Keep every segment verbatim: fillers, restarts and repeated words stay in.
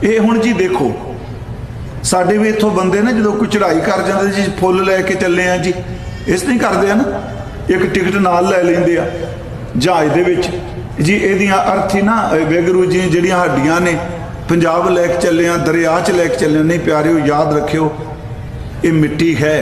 ਇਹ ਹੁਣ जी देखो ਸਾਡੇ ਵੀ ਇੱਥੋਂ ਬੰਦੇ ਨੇ ਜਦੋਂ ਕੋਈ ਚੜਾਈ ਕਰ ਜਾਂਦੇ ਜੀ ਫੁੱਲ ਲੈ ਕੇ ਚੱਲੇ ਆ ਜੀ ਇਸ ਨਹੀਂ ਕਰਦੇ ਆ ਨਾ ਇੱਕ ਟਿਕਟ ਨਾਲ ਲੈ ਲੈਂਦੇ ਆ ਜਹਾਜ਼ ਦੇ ਵਿੱਚ जी ਇਹਦੀਆਂ ਅਰਥੀ ਨਾ ਵੈਗਰੂ ਜੀ ਜਿਹੜੀਆਂ ਹੱਡੀਆਂ ਨੇ पंजाब लैके चले हैं दरिया च लैके चले नहीं प्यारिओ याद रखियो ये मिट्टी है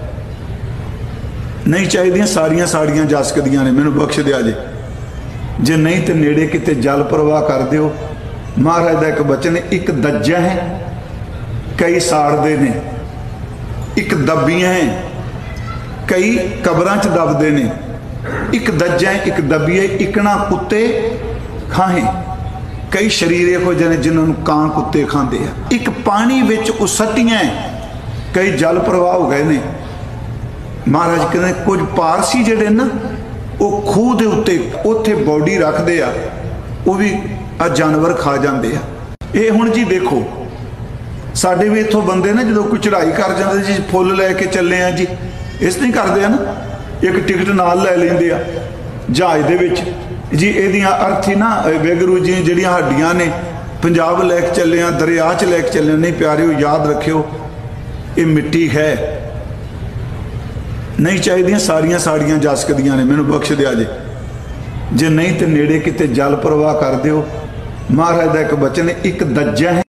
नहीं चाहिए सारियां साड़ियां जा सकदियां ने मैनू बख्श दिया जे जे नहीं तो नेड़े किते जल प्रवाह कर दिओ। महाराज का एक बचन एक दज्जा है कई साड़ते ने एक दबियां हैं कई कबरां च दबदे ने एक दज्जा है एक दबिए इकना कुत्ते खाहें कई शरीर यहो जिहे जिन्होंने कां कुत्ते खाते हैं एक पानी विच उसटियां कई जल प्रवाह हो गए ने। महाराज कहते कुछ पारसी जिहड़े ना वो खूह के उत्ते उत्थे बॉडी रखते आ वो भी आ जानवर खा जाते हैं। ये हुण जी देखो साडे भी इत्थों बंदे ने जो कोई चढ़ाई कर जाते जी फुल लैके चले हैं जी इस नहीं करते हैं ना एक टिकट नाल लै लैंदे आ जहाज दे विच जी ਇਹਦੀਆਂ ਅਰਥੀ ਨਾ ਵੈਗਰੂ ਜੀ ਜਿਹੜੀਆਂ ਹੱਡੀਆਂ ਨੇ पंजाब लैके चले हैं दरिया च लैके चले नहीं प्यारिओ याद रखियो ये मिट्टी है नहीं चाहिए सारियां साड़ियां जा सकदियां ने मैनू बख्श दिया जे जे नहीं तो नेड़े किते जल प्रवाह कर दिओ। महाराज का एक बचन एक दज्जा है